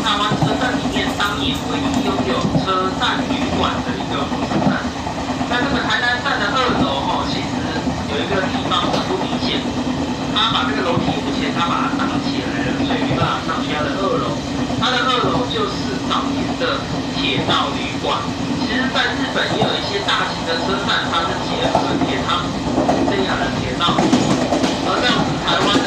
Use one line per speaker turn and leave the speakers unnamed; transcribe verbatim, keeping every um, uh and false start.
台湾车站里面当年唯一拥有车站旅馆的一个火车站。在这个台南站的二楼哦，其实有一个地方很不明显，他把这个楼梯目前他把它挡起来了，所以没办法上去它的二楼。它的二楼就是早年的铁道旅馆。其实，在日本也有一些大型的车站，它是结合铁汤这样的铁道，而在我们台湾。